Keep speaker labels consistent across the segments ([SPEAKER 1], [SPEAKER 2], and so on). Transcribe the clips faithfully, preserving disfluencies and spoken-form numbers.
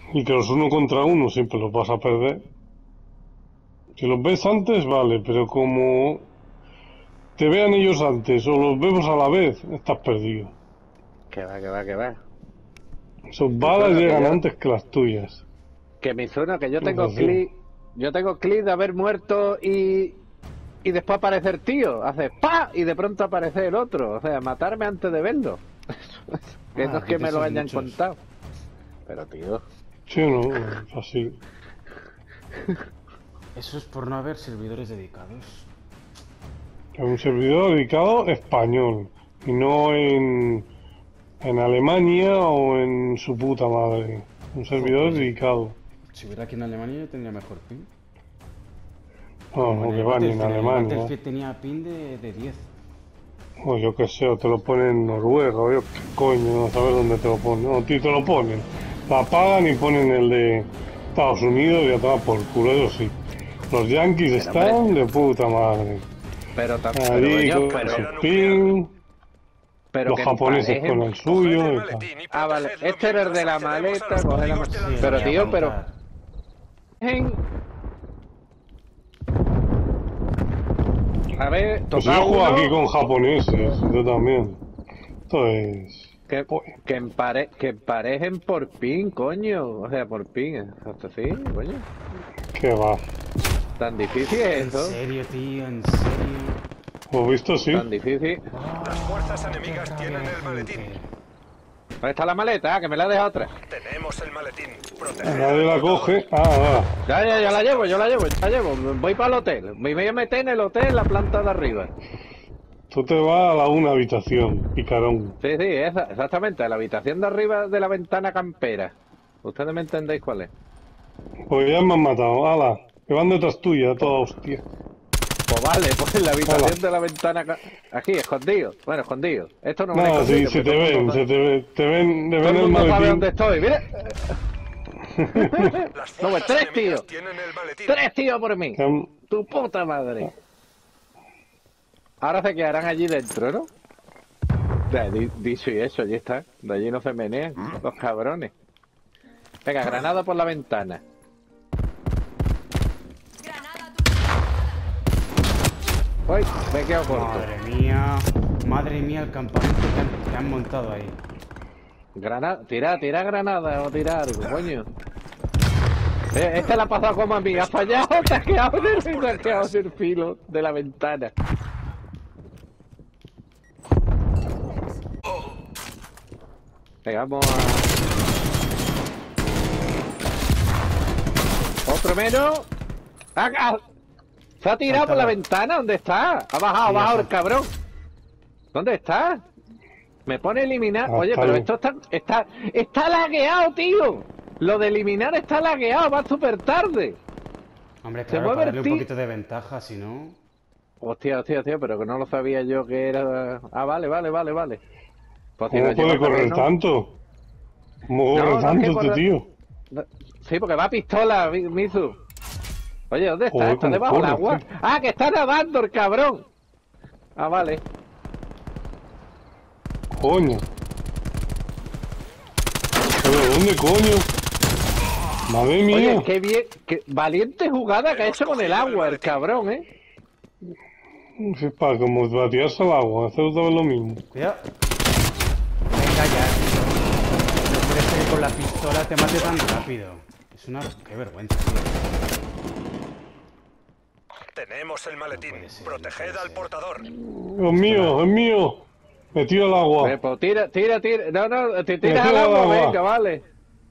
[SPEAKER 1] Y que los uno contra uno siempre los vas a perder. Si los ves antes, vale, pero como te vean ellos antes o los vemos a la vez, estás perdido.
[SPEAKER 2] Que va, que va, que va.
[SPEAKER 1] Sus balas
[SPEAKER 2] que
[SPEAKER 1] llegan
[SPEAKER 2] yo,
[SPEAKER 1] antes que las tuyas.
[SPEAKER 2] que mi zona, que yo
[SPEAKER 1] Es
[SPEAKER 2] tengo
[SPEAKER 1] así.
[SPEAKER 2] clic, yo tengo clic de haber muerto y y después aparecer tío, hace pa y de pronto aparece el otro, o sea, matarme antes de verlo. Que
[SPEAKER 3] Ah,
[SPEAKER 2] no es que
[SPEAKER 3] de
[SPEAKER 2] me lo
[SPEAKER 3] esos
[SPEAKER 2] hayan
[SPEAKER 3] muchos.
[SPEAKER 2] contado. Pero tío,
[SPEAKER 1] Sí, no, es así.
[SPEAKER 3] Eso es por no haber servidores dedicados.
[SPEAKER 1] Es un servidor dedicado español y no en, en Alemania o en su puta madre. Un servidor
[SPEAKER 3] pues,
[SPEAKER 1] dedicado.
[SPEAKER 3] Si hubiera aquí en Alemania yo tendría mejor pin.
[SPEAKER 1] No,
[SPEAKER 3] Como
[SPEAKER 1] no
[SPEAKER 3] en
[SPEAKER 1] que
[SPEAKER 3] el
[SPEAKER 1] va ni en
[SPEAKER 3] Battlefield, en el
[SPEAKER 1] Alemania.
[SPEAKER 3] Battlefield tenía pin de, de diez.
[SPEAKER 1] O yo qué sé, o te lo ponen en Noruega, o yo qué coño, no sabes dónde te lo ponen. No, tío, te lo ponen. La pagan y ponen el de Estados Unidos y a tomar por culo, eso sí. Los yankees
[SPEAKER 2] Pero,
[SPEAKER 1] están
[SPEAKER 2] hombre.
[SPEAKER 1] de puta madre.
[SPEAKER 2] pero tan- pero,
[SPEAKER 1] Allí
[SPEAKER 2] coño,
[SPEAKER 1] con
[SPEAKER 2] pero,
[SPEAKER 1] su pin,
[SPEAKER 2] pero
[SPEAKER 1] los
[SPEAKER 2] que
[SPEAKER 1] japoneses
[SPEAKER 2] emparejen.
[SPEAKER 1] con el
[SPEAKER 4] Coged
[SPEAKER 1] suyo
[SPEAKER 4] el
[SPEAKER 1] y tal.
[SPEAKER 4] maletín y
[SPEAKER 2] Ah, vale,
[SPEAKER 4] protegedlo
[SPEAKER 2] este era el de la
[SPEAKER 4] mientras accedemos a
[SPEAKER 2] maleta,
[SPEAKER 4] los
[SPEAKER 2] coger la
[SPEAKER 4] códigos de
[SPEAKER 2] maleta.
[SPEAKER 4] la
[SPEAKER 2] Pero
[SPEAKER 4] zona.
[SPEAKER 2] tío, pero
[SPEAKER 3] aguantar.
[SPEAKER 2] a ver,
[SPEAKER 1] Pues
[SPEAKER 2] toca
[SPEAKER 1] yo juego
[SPEAKER 2] uno
[SPEAKER 1] aquí con japoneses, yo también. Esto es...
[SPEAKER 2] que, que, empare, que emparejen por pin, coño. O sea, por pin, hasta sí, coño.
[SPEAKER 1] ¿Qué va?
[SPEAKER 2] Tan difícil es
[SPEAKER 3] En
[SPEAKER 2] eso.
[SPEAKER 3] serio, tío, en serio.
[SPEAKER 1] ¿Lo has visto? Sí.
[SPEAKER 2] Tan difícil.
[SPEAKER 4] Las fuerzas
[SPEAKER 3] Ah,
[SPEAKER 4] enemigas
[SPEAKER 3] qué
[SPEAKER 4] tienen
[SPEAKER 3] rabia
[SPEAKER 4] el
[SPEAKER 3] de
[SPEAKER 4] maletín.
[SPEAKER 3] gente.
[SPEAKER 2] ¿Dónde está la maleta? Ah, que me la deja otra.
[SPEAKER 4] Tenemos el maletín. Proteged
[SPEAKER 1] Nadie
[SPEAKER 4] al
[SPEAKER 1] la
[SPEAKER 4] portador.
[SPEAKER 1] coge. Ah,
[SPEAKER 2] Ya, ya, ya la llevo, yo la llevo, yo la llevo. Voy para el hotel. Me voy a meter en el hotel en la planta de arriba.
[SPEAKER 1] tú te vas a la una habitación, picarón.
[SPEAKER 2] Sí, sí, esa, exactamente, a la habitación de arriba de la ventana campera. Ustedes me entendéis cuál es.
[SPEAKER 1] Pues ya me han matado. Ala, que van detrás tuya, toda hostia.
[SPEAKER 2] Pues vale, pues en la habitación
[SPEAKER 1] Hola.
[SPEAKER 2] de la ventana... ca- Aquí, escondido. Bueno, escondido. Esto no es un
[SPEAKER 1] No, si,
[SPEAKER 2] escondido,
[SPEAKER 1] si
[SPEAKER 2] porque
[SPEAKER 1] te
[SPEAKER 2] todo el
[SPEAKER 1] ven,
[SPEAKER 2] mundo
[SPEAKER 1] se
[SPEAKER 2] sabe-
[SPEAKER 1] te, ve- te ven, te
[SPEAKER 2] todo
[SPEAKER 1] ven
[SPEAKER 2] el
[SPEAKER 1] el
[SPEAKER 2] mundo sabe dónde
[SPEAKER 1] maletín.
[SPEAKER 2] estoy, mire.
[SPEAKER 4] Las
[SPEAKER 2] No, pues
[SPEAKER 4] fuerzas
[SPEAKER 2] tres
[SPEAKER 4] enemigas
[SPEAKER 2] tíos.
[SPEAKER 4] tienen el maletín.
[SPEAKER 2] Tres tíos por mí.
[SPEAKER 1] Que han-
[SPEAKER 2] Tu puta madre. Ahora se quedarán allí dentro, ¿no? Ya, di- dicho y eso, allí está. De allí no se menean, los cabrones. Venga, granada por la ventana. Uy, me quedo corto.
[SPEAKER 3] Madre mía. Madre mía, el campamento que han, que han montado ahí.
[SPEAKER 2] Granada, tira, tira granada o tira algo, coño. Eh, este la ha pasado como a mí, ha fallado, te has quedado en el, te has quedado en el filo de la ventana. Venga, vamos a... Otro menos. ¡Ah, ah! Se ha tirado por la ventana, ¿dónde está? Ha bajado, ha bajado el cabrón. ¿Dónde está? Me pone eliminar.
[SPEAKER 1] Ah,
[SPEAKER 2] Oye,
[SPEAKER 1] está
[SPEAKER 2] pero
[SPEAKER 1] bien.
[SPEAKER 2] esto está, está, está lagueado, tío. Lo de eliminar está lagueado, va súper tarde.
[SPEAKER 3] Hombre,
[SPEAKER 2] Se
[SPEAKER 3] claro,
[SPEAKER 2] mueve
[SPEAKER 3] para
[SPEAKER 2] el
[SPEAKER 3] darle un
[SPEAKER 2] ti-
[SPEAKER 3] poquito de ventaja, si no...
[SPEAKER 2] Hostia, hostia, hostia, pero que no lo sabía yo que era... Ah, vale, vale, vale, vale. Pues si lo
[SPEAKER 1] ¿Cómo puede
[SPEAKER 2] lleva
[SPEAKER 1] correr
[SPEAKER 2] terreno-
[SPEAKER 1] tanto? ¿Cómo
[SPEAKER 2] No,
[SPEAKER 1] corre
[SPEAKER 2] no, es
[SPEAKER 1] tanto
[SPEAKER 2] que
[SPEAKER 1] este
[SPEAKER 2] corre-
[SPEAKER 1] tío?
[SPEAKER 2] Sí, porque va a pistola, Mi- Mizu. Oye, ¿dónde está?
[SPEAKER 1] Joder,
[SPEAKER 2] ¿Está
[SPEAKER 1] cómo
[SPEAKER 2] debajo del
[SPEAKER 1] corre,
[SPEAKER 2] agua?
[SPEAKER 1] tío.
[SPEAKER 2] Ah, que está nadando el cabrón. Ah, vale.
[SPEAKER 1] Coño. ¿Pero dónde coño? Madre mía.
[SPEAKER 2] Oye, qué bien, qué valiente jugada que ha hecho con el agua, el cabrón, ¿eh?
[SPEAKER 1] Sí, para como batearse al agua, hacer otra vez lo mismo.
[SPEAKER 3] Cuidado. Venga ya. No puede ser que con la pistola te mate tan rápido. Es una... Qué vergüenza, tío.
[SPEAKER 4] Tenemos el maletín.
[SPEAKER 3] puede ser,
[SPEAKER 4] Proteged
[SPEAKER 3] no puede
[SPEAKER 4] al
[SPEAKER 3] ser.
[SPEAKER 4] portador.
[SPEAKER 1] Es mío, es mío. Me tiro al agua.
[SPEAKER 2] Eh, pues tira, tira, tira. No, no, te tiras
[SPEAKER 1] tiro
[SPEAKER 2] al
[SPEAKER 1] al
[SPEAKER 2] agua,
[SPEAKER 1] agua.
[SPEAKER 2] venga, vale.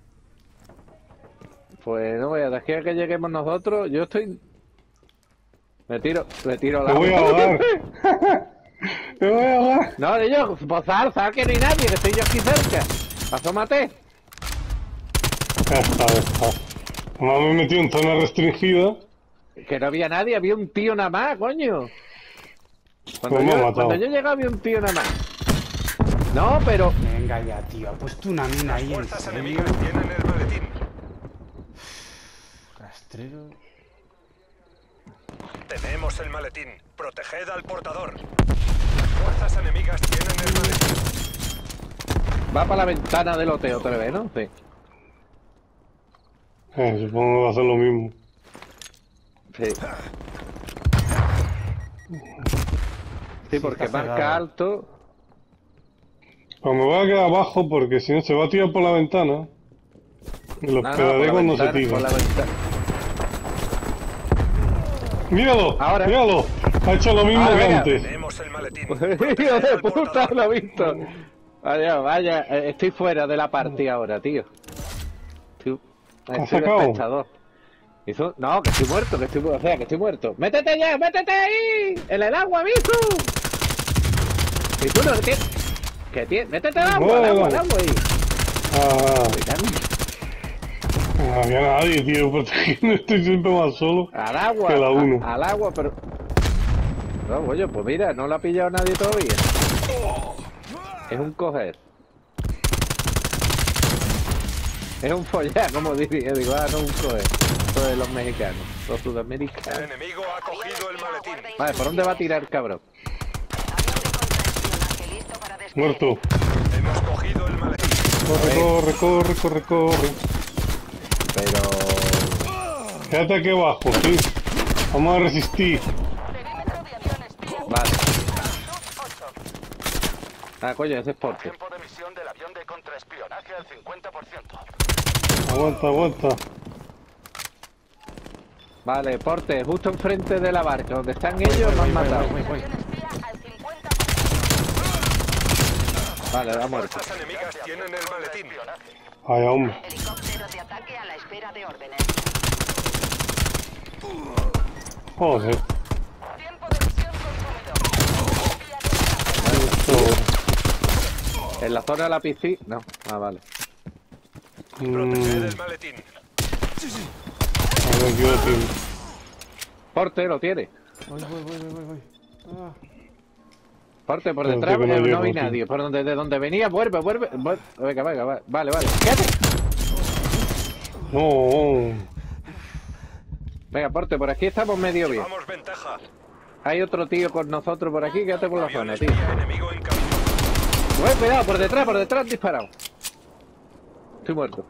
[SPEAKER 2] Pues no, vaya, de aquí a que lleguemos nosotros, yo estoy... Me tiro, me tiro al
[SPEAKER 1] Me
[SPEAKER 2] agua.
[SPEAKER 1] voy a ahogar. Me voy a ahogar.
[SPEAKER 2] No, yo, pues sal, sal, que no hay nadie, que estoy yo aquí cerca. Asómate.
[SPEAKER 1] Ya está, ya está. Además me he metido en zona restringida.
[SPEAKER 2] Que no había nadie, había un tío nada más, coño. Cuando,
[SPEAKER 1] Pues me ha
[SPEAKER 2] yo,
[SPEAKER 1] matado.
[SPEAKER 2] cuando yo llegaba había un tío nada más. No, pero...
[SPEAKER 3] Venga ya, tío. Ha puesto una mina ahí, en
[SPEAKER 4] Fuerzas
[SPEAKER 3] serio.
[SPEAKER 4] enemigas tienen el maletín.
[SPEAKER 3] Rastrero.
[SPEAKER 4] Tenemos el maletín. Proteged al portador. Las fuerzas enemigas tienen el maletín.
[SPEAKER 2] Va para la ventana del hotel otra vez, ¿no? Sí.
[SPEAKER 1] Eh, supongo que va a ser lo mismo.
[SPEAKER 2] Sí. Sí, porque
[SPEAKER 3] está
[SPEAKER 2] marca
[SPEAKER 3] cerrado.
[SPEAKER 2] alto.
[SPEAKER 1] Pero me voy a quedar abajo porque si no se va a tirar por la ventana. Y lo
[SPEAKER 2] No, no,
[SPEAKER 1] esperaré
[SPEAKER 2] por la
[SPEAKER 1] cuando
[SPEAKER 2] ventana,
[SPEAKER 1] se tire.
[SPEAKER 2] por la ventana.
[SPEAKER 1] ¡Míralo!
[SPEAKER 2] Ahora.
[SPEAKER 1] ¡Míralo! Ha hecho lo mismo
[SPEAKER 2] Ahora,
[SPEAKER 1] que
[SPEAKER 2] venga.
[SPEAKER 1] antes.
[SPEAKER 4] Tenemos el maletín.
[SPEAKER 2] Hijo
[SPEAKER 4] Proteged
[SPEAKER 2] de
[SPEAKER 4] al
[SPEAKER 2] puta,
[SPEAKER 4] portador.
[SPEAKER 2] lo he visto. Vaya, vaya, eh, estoy fuera de la partida ahora, tío. Estoy, estoy de
[SPEAKER 1] sacado?
[SPEAKER 2] espectador. Hizo- No, que estoy muerto, que estoy muerto, o sea, que estoy muerto. ¡Métete ya, métete ahí! ¡En el agua, Misu! Y tú no tienes... ¿Qué tienes? ¡Métete al agua, al agua, al agua ahí!
[SPEAKER 1] Ah, no había nadie, tío, porque estoy siempre más solo.
[SPEAKER 2] Al agua,
[SPEAKER 1] Que la uno.
[SPEAKER 2] a- al agua, pero... No, oye, pues mira, no lo ha pillado nadie todavía. Es un coger. Es un follar, como diría, digo, ah, no un coger. Esto de los mexicanos, los
[SPEAKER 4] El
[SPEAKER 2] sudamericanos.
[SPEAKER 4] enemigo ha cogido el maletín.
[SPEAKER 2] Vale, ¿por dónde va a tirar, cabrón?
[SPEAKER 1] Muerto.
[SPEAKER 4] Hemos cogido el maletín.
[SPEAKER 1] Corre, corre, corre, corre, corre.
[SPEAKER 2] Pero...
[SPEAKER 1] Quédate aquí abajo, sí. Vamos a resistir.
[SPEAKER 2] Vale. Ah, coño, ese es Porte.
[SPEAKER 5] Tiempo de misión del avión de contraespionaje al cincuenta por ciento.
[SPEAKER 1] Aguanta, aguanta.
[SPEAKER 2] Vale, Porte, justo enfrente de la barca, donde están ellos, me han matado.
[SPEAKER 3] Voy, voy, voy.
[SPEAKER 2] Vale, ha muerto.
[SPEAKER 4] Fuerzas enemigas tienen el maletín.
[SPEAKER 1] Ay, hombre.
[SPEAKER 6] Helicóptero de ataque a la espera de órdenes.
[SPEAKER 1] Joder.
[SPEAKER 6] Tiempo de misión consumido.
[SPEAKER 1] Esto...
[SPEAKER 2] En la zona de la piscina... No, ah, vale.
[SPEAKER 4] Proteged
[SPEAKER 1] Mm,
[SPEAKER 4] el maletín.
[SPEAKER 1] a ver, yo, tío.
[SPEAKER 2] Porte, lo tiene.
[SPEAKER 3] Voy, voy, voy, voy, voy, voy. Ah.
[SPEAKER 2] Porte, por
[SPEAKER 1] Pero
[SPEAKER 2] detrás
[SPEAKER 1] sé que no
[SPEAKER 2] eh, no,
[SPEAKER 1] llego,
[SPEAKER 2] vi
[SPEAKER 1] tío.
[SPEAKER 2] nadie. Por donde, de donde venía, vuelve, vuelve. vuelve. Venga, venga, va- vale, vale. Quédate.
[SPEAKER 1] No.
[SPEAKER 2] Venga, Porte, por aquí estamos medio bien.
[SPEAKER 4] Vamos ventaja.
[SPEAKER 2] Hay otro tío con nosotros por aquí, quédate por la
[SPEAKER 4] Avión
[SPEAKER 2] zona, tío.
[SPEAKER 4] espía enemigo en camino.
[SPEAKER 2] Ué, cuidado, por detrás, por detrás, disparado. Estoy muerto.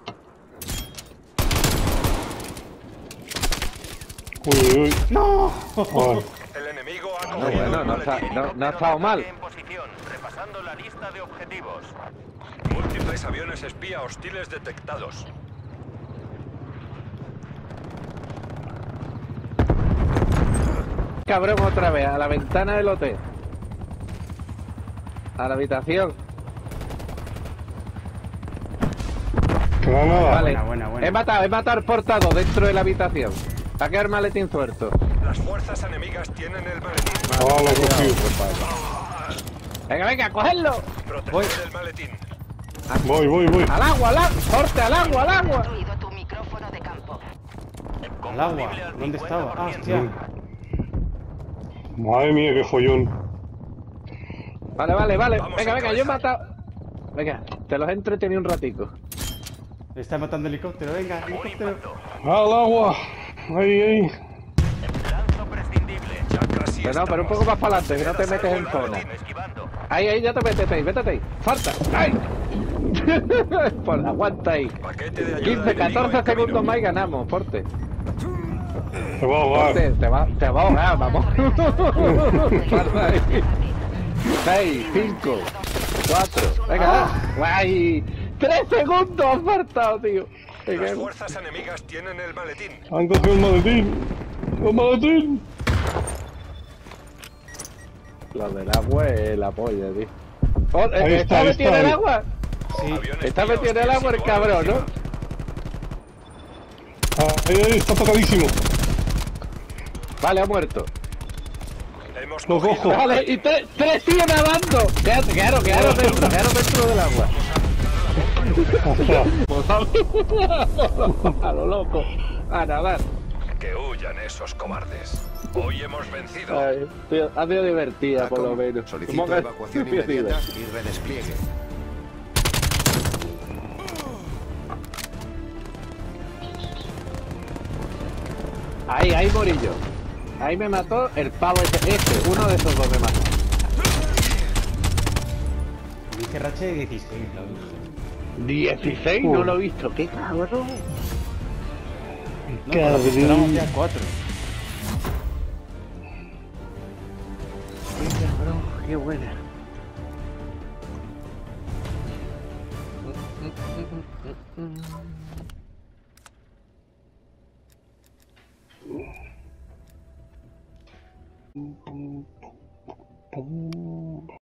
[SPEAKER 1] Uy, uy, uy.
[SPEAKER 3] ¡No!
[SPEAKER 1] Ay,
[SPEAKER 4] El enemigo ha
[SPEAKER 2] No,
[SPEAKER 4] cogido
[SPEAKER 2] bueno,
[SPEAKER 4] el
[SPEAKER 2] no está,
[SPEAKER 4] maletín.
[SPEAKER 2] no, no ha estado mal.
[SPEAKER 5] En posición, repasando la lista de objetivos.
[SPEAKER 4] Múltiples aviones espía hostiles detectados.
[SPEAKER 2] Cabrón, otra vez, a la ventana del hotel. A la habitación.
[SPEAKER 1] Granada.
[SPEAKER 2] Vale.
[SPEAKER 3] Buena, buena, buena.
[SPEAKER 2] He matado, he matado al portado dentro de la habitación. Va a quedar maletín suelto.
[SPEAKER 4] Las fuerzas enemigas tienen el maletín.
[SPEAKER 1] Ah, lo he cogido.
[SPEAKER 2] Venga, venga, cogedlo.
[SPEAKER 4] Proteged el maletín.
[SPEAKER 1] Voy, voy, voy.
[SPEAKER 2] Al agua, al agua. Porte, al agua, al agua.
[SPEAKER 6] Destruido tu micrófono de campo.
[SPEAKER 3] Al agua. ¿Dónde estaba? Ah, hostia.
[SPEAKER 1] Madre mía, qué follón.
[SPEAKER 2] Vale, vale, vale.
[SPEAKER 4] Vamos
[SPEAKER 2] Venga,
[SPEAKER 4] en
[SPEAKER 2] venga, yo he
[SPEAKER 4] cabeza.
[SPEAKER 2] matado. Venga, te los he entretenido un ratico.
[SPEAKER 3] Está matando helicóptero, venga,
[SPEAKER 5] Un
[SPEAKER 3] helicóptero.
[SPEAKER 5] impacto.
[SPEAKER 1] Al agua. Ahí, ahí.
[SPEAKER 5] Lanzo prescindible.
[SPEAKER 4] Ya casi
[SPEAKER 2] Pero no, pero un poco más para adelante, que no te metes en zona.
[SPEAKER 5] Esquivando.
[SPEAKER 2] Ahí, ahí, ya te métete ahí, métete ahí. ¡Falta! ¡Ay! Pues aguanta ahí.
[SPEAKER 4] Paquete de ayuda
[SPEAKER 2] quince,
[SPEAKER 4] enemigo
[SPEAKER 2] catorce
[SPEAKER 4] en
[SPEAKER 2] segundos
[SPEAKER 4] camino.
[SPEAKER 2] más y ganamos, Porte.
[SPEAKER 1] Se va a ahogar.
[SPEAKER 2] Porte, te va, te va a ahogar, vamos. Guarda ahí. seis, cinco, cuatro, venga, ¡guay! ¡tres segundos han faltado, tío!
[SPEAKER 4] Las
[SPEAKER 2] Venga.
[SPEAKER 4] fuerzas enemigas tienen el maletín.
[SPEAKER 1] Han cogido el maletín. El maletín.
[SPEAKER 2] Lo del agua es la polla, tío. Oh, eh,
[SPEAKER 1] Ahí
[SPEAKER 2] ¿Está
[SPEAKER 1] está, ahí
[SPEAKER 2] metido en
[SPEAKER 1] está,
[SPEAKER 2] el
[SPEAKER 1] ahí.
[SPEAKER 2] agua?
[SPEAKER 3] Sí.
[SPEAKER 4] Avión
[SPEAKER 2] Está
[SPEAKER 4] espía
[SPEAKER 2] metido en el
[SPEAKER 4] hostil
[SPEAKER 2] agua el
[SPEAKER 4] situado
[SPEAKER 2] cabrón, ¿no?
[SPEAKER 4] encima.
[SPEAKER 1] Ahí, ahí, está tocadísimo.
[SPEAKER 2] Vale, ha muerto.
[SPEAKER 4] Hemos
[SPEAKER 1] Lo
[SPEAKER 4] cogido
[SPEAKER 1] cojo.
[SPEAKER 4] el
[SPEAKER 2] Vale, y tres, tres siguen nadando. Quédate, quedaros, quedaros dentro, quedaros dentro del agua.
[SPEAKER 1] Hostia.
[SPEAKER 2] A lo loco. A nadar.
[SPEAKER 4] Que huyan esos cobardes. Hoy hemos vencido.
[SPEAKER 2] Ay, tío, ha sido divertida, por lo menos.
[SPEAKER 7] Solicito
[SPEAKER 2] Supongo que-
[SPEAKER 7] evacuación
[SPEAKER 2] sí, sí,
[SPEAKER 7] inmediata
[SPEAKER 2] sí.
[SPEAKER 7] y redespliegue.
[SPEAKER 2] Ahí, ahí morí yo. Ahí me mató el pavo ese, este, uno de esos dos me mató.
[SPEAKER 3] Dice racha de dieciséis, lo dije.
[SPEAKER 2] dieciséis, no lo he visto, qué cabrón.
[SPEAKER 3] No, con la pistola me hacía cuatro.
[SPEAKER 2] Qué cabrón, qué buena.
[SPEAKER 1] Pum, pum, pum.